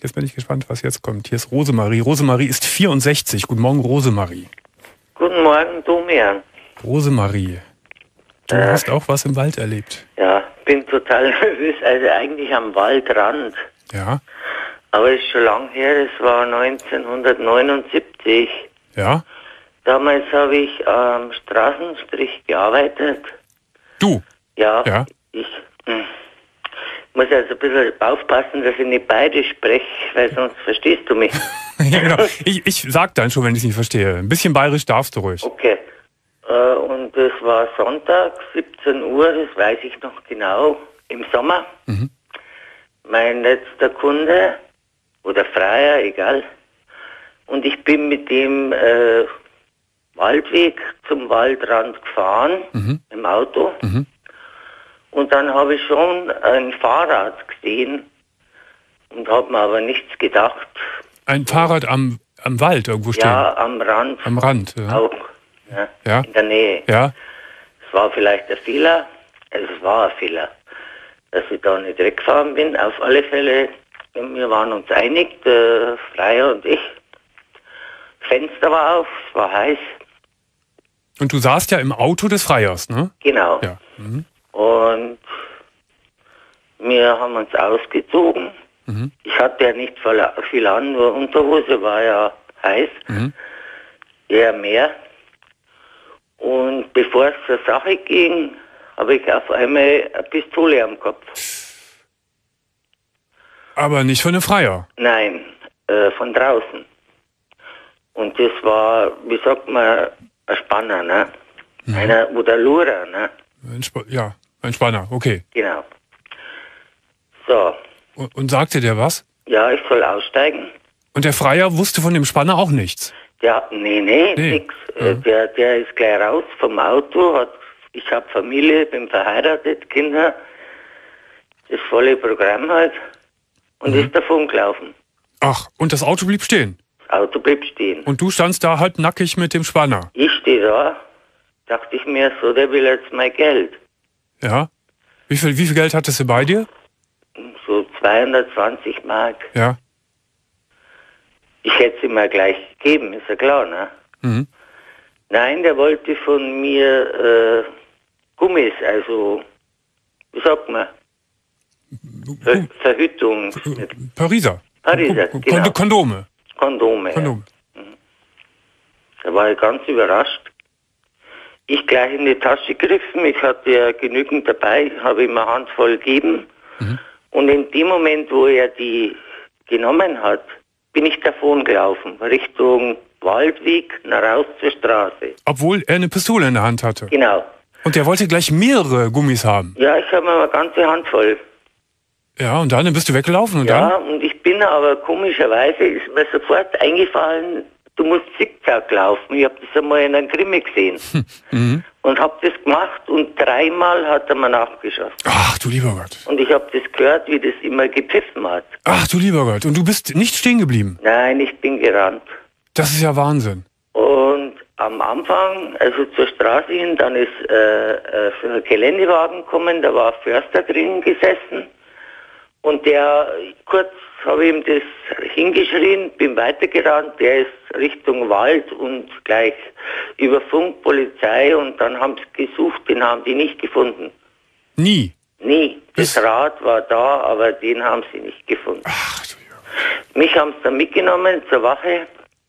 Jetzt bin ich gespannt, was jetzt kommt. Hier ist Rosemarie. Rosemarie ist 64. Guten Morgen, Rosemarie. Guten Morgen, Domian. Rosemarie, du hast auch was im Wald erlebt. Ja, bin total nervös. Also eigentlich am Waldrand. Ja. Aber es ist schon lang her. Es war 1979. Ja. Damals habe ich am Straßenstrich gearbeitet. Du? Ja. Ja. Ich muss also ein bisschen aufpassen, dass ich nicht beide spreche, weil sonst verstehst du mich. Ja, genau. Ich sag dann schon, wenn ich es nicht verstehe. Ein bisschen bayerisch darfst du ruhig. Okay. Und es war Sonntag, 17 Uhr, das weiß ich noch genau, im Sommer. Mhm. Mein letzter Kunde oder Freier, egal. Und ich bin mit dem Waldweg zum Waldrand gefahren, im Auto. Mhm. Und dann habe ich schon ein Fahrrad gesehen und habe mir aber nichts gedacht. Ein Fahrrad am Wald irgendwo stehen? Ja, am Rand. Am Rand, ja. Auch. Ja, Ja. in der Nähe. Ja. Es war vielleicht ein Fehler, also es war ein Fehler, dass ich da nicht weggefahren bin. Auf alle Fälle, wir waren uns einig, der Freier und ich. Fenster war auf, es war heiß. Und du saßt ja im Auto des Freiers, ne? Genau. Ja. Mhm. Und wir haben uns ausgezogen. Mhm. Ich hatte ja nicht viel an, nur Unterhose, war ja heiß. Mhm. Eher mehr. Und bevor es zur Sache ging, habe ich auf einmal eine Pistole am Kopf. Aber nicht von einem Freier. Nein, von draußen. Und das war, wie sagt man, ein Spanner, ne? Einer oder Lurer, ne? Ein Spanner, okay. Genau. So, Und sagte der was? ja, ich soll aussteigen. Und der Freier wusste von dem Spanner auch nichts? Nee, nix. Ja. Der ist gleich raus vom Auto. Ich habe Familie, bin verheiratet, Kinder. Das volle Programm halt. Und ist davon gelaufen. Ach, und das Auto blieb stehen? Das Auto blieb stehen. Und du standst da halt nackig mit dem Spanner? Ich stehe da, dachte ich mir, so, der will jetzt mein Geld. Ja. Wie viel Geld hattest du bei dir? So 220 Mark. Ja. Ich hätte sie mal gleich gegeben, ist ja klar, ne? Mhm. Nein, der wollte von mir Gummis, also, wie sagt man? Verhütung. Pariser. Pariser, genau. Kondome. Kondome. Ja. Kondom. Da war ich ganz überrascht. Ich gleich in die Tasche gegriffen, ich hatte ja genügend dabei, habe ihm eine Handvoll gegeben. Und in dem Moment, wo er die genommen hat, bin ich davon gelaufen, Richtung Waldweg, nach raus zur Straße. Obwohl er eine Pistole in der Hand hatte. Genau. Und der wollte gleich mehrere Gummis haben. Ja, ich habe mir eine ganze Handvoll. Ja, und dann bist du weggelaufen und Ja, dann? und ich bin aber komischerweise, ist mir sofort eingefallen, du musst zickzack laufen. Ich habe das einmal in einem Krimi gesehen. Und habe das gemacht und 3-mal hat er mir nachgeschossen. Ach du lieber Gott. Und ich habe das gehört, wie das immer gepfiffen hat. Ach du lieber Gott. Und du bist nicht stehen geblieben? Nein, ich bin gerannt. Das ist ja Wahnsinn. Und am Anfang, also zur Straße hin, dann ist ein Geländewagen gekommen, da war ein Förster drin gesessen. Und der, kurz habe ich ihm das hingeschrien, bin weitergerannt, der ist Richtung Wald und gleich über Funk, Polizei und dann haben sie gesucht, den haben die nicht gefunden. Nie? Nie. Das Rad war da, aber den haben sie nicht gefunden. Ach du lieber Gott. Mich haben sie dann mitgenommen zur Wache,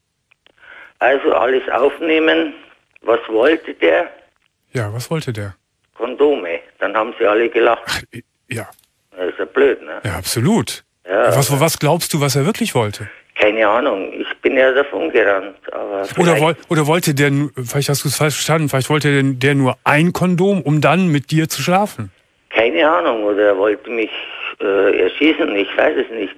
also alles aufnehmen. Was wollte der? Ja, was wollte der? Kondome. Dann haben sie alle gelacht. Ach, ja. Das ist ja blöd, ne? Ja, absolut. Ja, Was glaubst du, was er wirklich wollte? keine Ahnung. Ich bin ja davon gerannt. Aber Oder wollte der, vielleicht hast du es falsch verstanden, vielleicht wollte der nur ein Kondom, um dann mit dir zu schlafen? keine Ahnung. Oder er wollte mich erschießen. Ich weiß es nicht.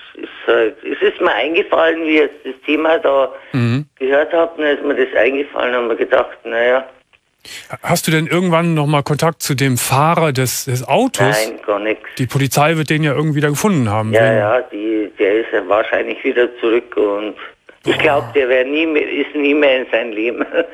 Es ist mir eingefallen, wie ich jetzt das Thema da gehört habe. Dann ist mir das eingefallen und mir gedacht, naja. Hast du denn irgendwann nochmal Kontakt zu dem Fahrer des Autos? Nein, gar nichts. Die Polizei wird den ja irgendwie da gefunden haben. Ja, der ist ja wahrscheinlich wieder zurück und ich glaube, der ist nie mehr in sein Leben.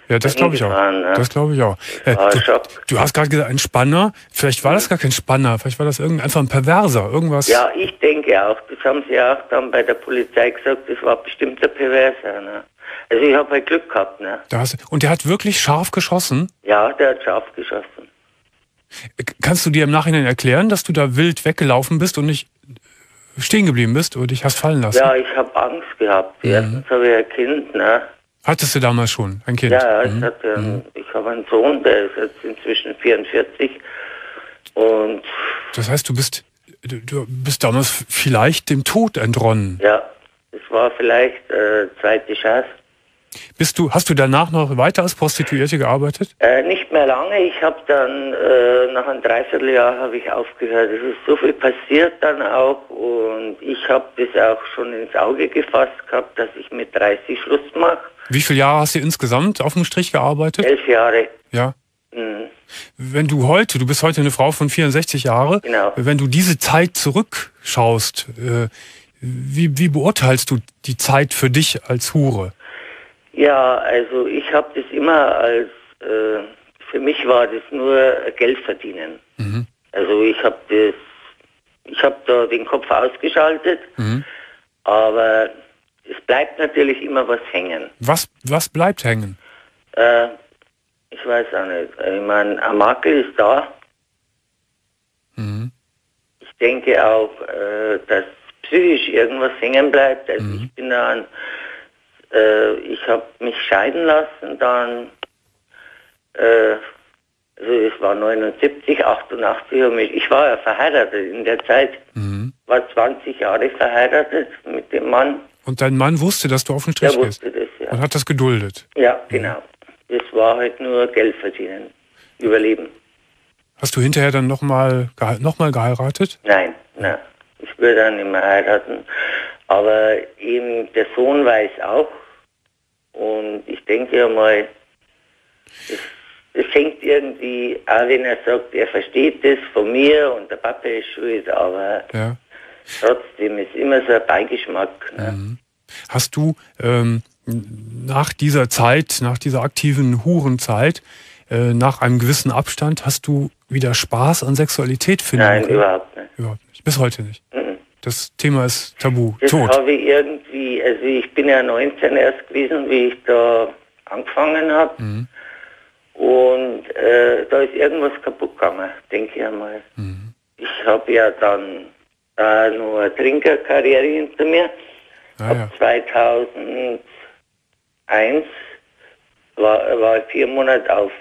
Ja, das glaube ich auch. Ne? Das glaube ich auch. Du hast gerade gesagt, ein Spanner. Vielleicht war das gar kein Spanner. Vielleicht war das einfach ein Perverser. Irgendwas. Ja, ich denke auch. Das haben sie auch dann bei der Polizei gesagt. Das war bestimmt der Perverser. Ne? Also ich habe halt Glück gehabt. Ne? Und der hat wirklich scharf geschossen? Ja, der hat scharf geschossen. Kannst du dir im Nachhinein erklären, dass du da wild weggelaufen bist und nicht stehen geblieben bist oder dich hast fallen lassen? Ja, ich habe Angst gehabt. Erstens habe ich ein Kind. Ne? Hattest du damals schon ein Kind? Ja, ich habe einen Sohn, der ist jetzt inzwischen 44. Und das heißt, du bist damals vielleicht dem Tod entronnen? Ja, es war vielleicht zweite Chance. Hast du danach noch weiter als Prostituierte gearbeitet? Nicht mehr lange. Ich habe dann nach einem Dreivierteljahr habe ich aufgehört. Es ist so viel passiert dann auch und ich habe das auch schon ins Auge gefasst gehabt, dass ich mit 30 Schluss mache. Wie viele Jahre hast du insgesamt auf dem Strich gearbeitet? 11 Jahre. Ja. Wenn du bist heute eine Frau von 64 Jahren, genau. Wenn du diese Zeit zurückschaust, wie beurteilst du die Zeit für dich als Hure? Ja, also ich habe das immer für mich war das nur Geld verdienen. Mhm. Also ich habe da den Kopf ausgeschaltet, aber es bleibt natürlich immer was hängen. Was bleibt hängen? Ich weiß auch nicht. Ich meine, ein Makel ist da. Mhm. Ich denke auch, dass psychisch irgendwas hängen bleibt. Also ich bin dann ich habe mich scheiden lassen, dann, also es war 79, 88, ich war ja verheiratet in der Zeit, war 20 Jahre verheiratet mit dem Mann. Und dein Mann wusste, dass du auf den Strich gehst? Der wusste das, ja. Und hat das geduldet? Ja, genau. Das war halt nur Geld verdienen, überleben. Hast du hinterher dann nochmal geheiratet? Nein. Ich würde dann nicht mehr heiraten. Aber eben der Sohn weiß auch. Und ich denke ja mal, es hängt irgendwie, auch wenn er sagt, er versteht das von mir und der Papa ist schuld, aber trotzdem ist immer so ein Beigeschmack. Ne? Hast du nach dieser Zeit, nach dieser aktiven Hurenzeit, nach einem gewissen Abstand, hast du wieder Spaß an Sexualität finden können? Nein, überhaupt nicht. Überhaupt nicht. Bis heute nicht. Das Thema ist tabu. Das tot. habe ich irgendwie, also ich bin ja 19 erst gewesen, wie ich da angefangen habe. Und da ist irgendwas kaputt gegangen, denke ich einmal. Ich habe ja dann noch eine Trinkerkarriere hinter mir. Ab 2001 war ich 4 Monate auf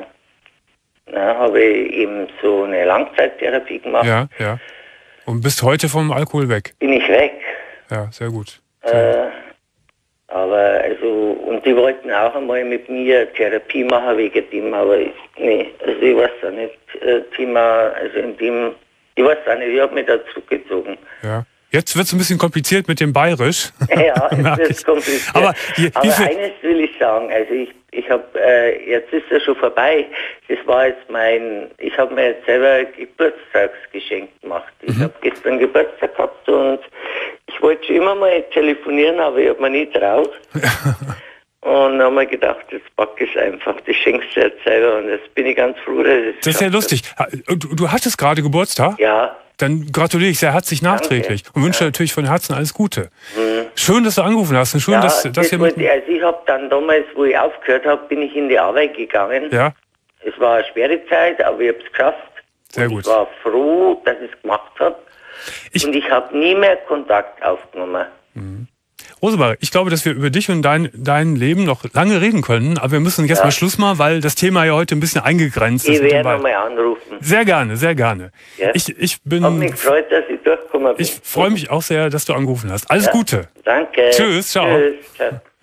habe ich eben so eine Langzeittherapie gemacht. Ja. Und bist heute vom Alkohol weg? Bin ich weg. Ja, sehr gut. Aber also, und die wollten auch einmal mit mir Therapie machen wegen dem, aber ich weiß auch nicht, Thema, also ich weiß auch nicht, ich habe mich da zurückgezogen. Ja. Jetzt wird es ein bisschen kompliziert mit dem Bayerisch. Ja, es wird kompliziert. Aber eines will ich sagen, also ich habe, jetzt ist es schon vorbei, das war jetzt ich habe mir jetzt selber Geburtstagsgeschenk gemacht. Ich habe gestern Geburtstag gehabt und ich wollte schon immer mal telefonieren, aber ich habe mir nicht traut. Und dann habe ich gedacht, jetzt packe ich es einfach, das schenkst du jetzt selber und jetzt bin ich ganz froh, dass ich das ist ja lustig. Du hattest gerade Geburtstag? Ja. Dann gratuliere ich sehr herzlich nachträglich und wünsche dir natürlich von Herzen alles Gute. Schön, dass du angerufen hast und schön, dass ihr ich habe dann damals, wo ich aufgehört habe, bin ich in die Arbeit gegangen. Ja. Es war eine schwere Zeit, aber ich habe es geschafft. Sehr gut. Ich war froh, dass ich es gemacht habe. Und ich habe nie mehr Kontakt aufgenommen. Rosenberg, ich glaube, dass wir über dich und dein Leben noch lange reden können, aber wir müssen jetzt mal Schluss machen, weil das Thema ja heute ein bisschen eingegrenzt ist. Ich werde nochmal anrufen. Sehr gerne, sehr gerne. Ja. Ich habe mich gefreut, dass ich durchgekommen bin. Ich freue mich auch sehr, dass du angerufen hast. Alles Gute. Danke. Tschüss, ciao. Tschüss, ciao.